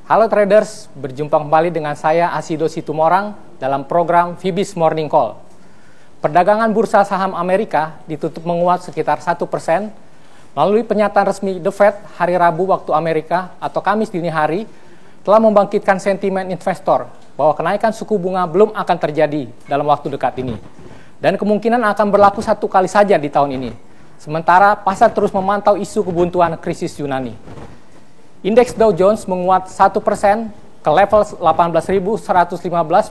Halo traders, berjumpa kembali dengan saya Asido Situmorang dalam program Fibis Morning Call. Perdagangan bursa saham Amerika ditutup menguat sekitar 1% melalui pernyataan resmi The Fed hari Rabu waktu Amerika atau Kamis dini hari telah membangkitkan sentimen investor bahwa kenaikan suku bunga belum akan terjadi dalam waktu dekat ini dan kemungkinan akan berlaku satu kali saja di tahun ini. Sementara pasar terus memantau isu kebuntuan krisis Yunani. Indeks Dow Jones menguat 1% ke level 18.115.84.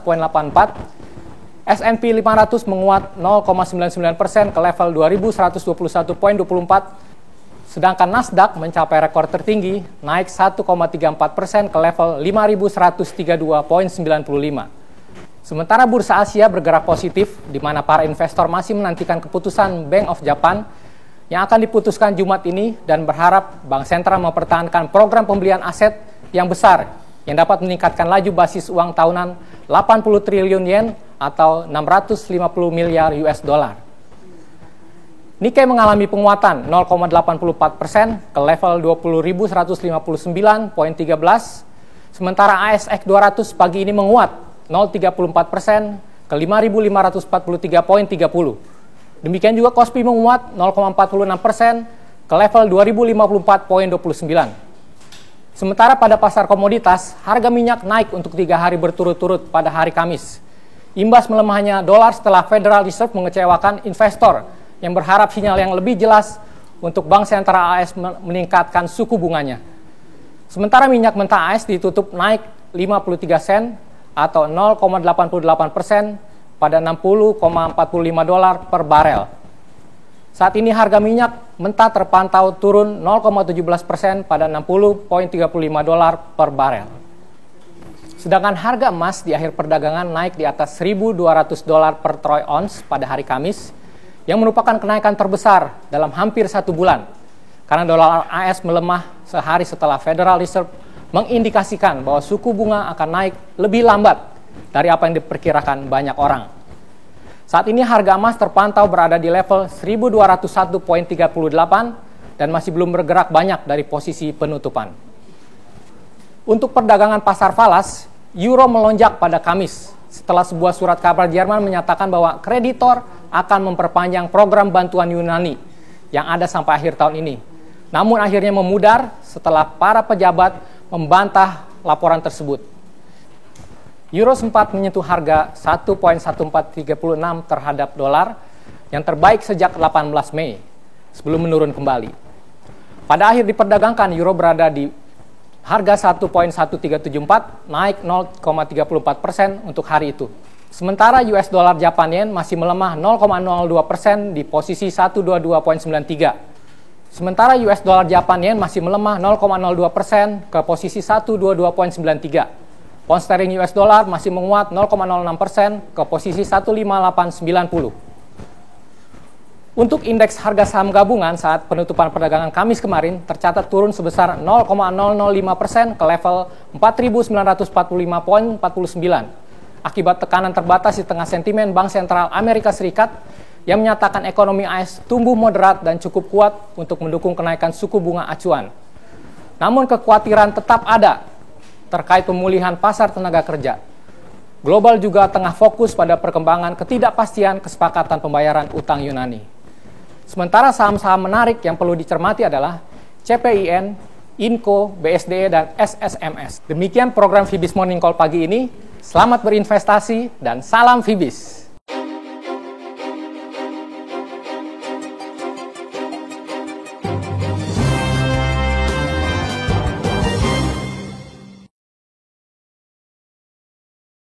S&P 500 menguat 0,99% ke level 2.121.24. Sedangkan Nasdaq mencapai rekor tertinggi, naik 1,34% ke level 5.132.95. Sementara bursa Asia bergerak positif, di mana para investor masih menantikan keputusan Bank of Japan yang akan diputuskan Jumat ini dan berharap Bank Sentral mempertahankan program pembelian aset yang besar yang dapat meningkatkan laju basis uang tahunan 80 triliun yen atau 650 miliar US dollar. Nikkei mengalami penguatan 0,84% ke level 20.159.13, sementara ASX 200 pagi ini menguat 0,34% ke 5.543.30. Demikian juga Kospi menguat 0,46% ke level 2054.29. Sementara pada pasar komoditas, harga minyak naik untuk 3 hari berturut-turut pada hari Kamis. Imbas melemahnya dolar setelah Federal Reserve mengecewakan investor yang berharap sinyal yang lebih jelas untuk Bank Sentral AS meningkatkan suku bunganya. Sementara minyak mentah AS ditutup naik 53 sen atau 0,88% pada 60,45 dolar per barel. Saat ini harga minyak mentah terpantau turun 0,17% pada 60,35 dolar per barel. Sedangkan harga emas di akhir perdagangan naik di atas 1.200 dolar per troy ounce pada hari Kamis, yang merupakan kenaikan terbesar dalam hampir 1 bulan, karena dolar AS melemah sehari setelah Federal Reserve mengindikasikan bahwa suku bunga akan naik lebih lambat dari apa yang diperkirakan banyak orang. Saat ini harga emas terpantau berada di level 1.201.38 dan masih belum bergerak banyak dari posisi penutupan. Untuk perdagangan pasar falas, euro melonjak pada Kamis setelah sebuah surat kabar Jerman menyatakan bahwa kreditor akan memperpanjang program bantuan Yunani yang ada sampai akhir tahun ini. Namun akhirnya memudar setelah para pejabat membantah laporan tersebut. Euro sempat menyentuh harga 1.1436 terhadap dolar yang terbaik sejak 18 Mei sebelum menurun kembali. Pada akhir diperdagangkan, euro berada di harga 1.1374, naik 0,34% untuk hari itu. Sementara US dollar Japan yen masih melemah 0,02% di posisi 122.93. Sementara US dollar Japan yen masih melemah 0,02% ke posisi 122.93. Pound sterling US dollar masih menguat 0,06% ke posisi 15890. Untuk indeks harga saham gabungan saat penutupan perdagangan Kamis kemarin tercatat turun sebesar 0,005% ke level 4.945.49 akibat tekanan terbatas di tengah sentimen Bank Sentral Amerika Serikat yang menyatakan ekonomi AS tumbuh moderat dan cukup kuat untuk mendukung kenaikan suku bunga acuan. Namun kekhawatiran tetap ada terkait pemulihan pasar tenaga kerja. Global juga tengah fokus pada perkembangan ketidakpastian kesepakatan pembayaran utang Yunani. Sementara saham-saham menarik yang perlu dicermati adalah CPIN, Inco, BSDE, dan SSMS. Demikian program Fibis Morning Call pagi ini. Selamat berinvestasi dan salam Fibis.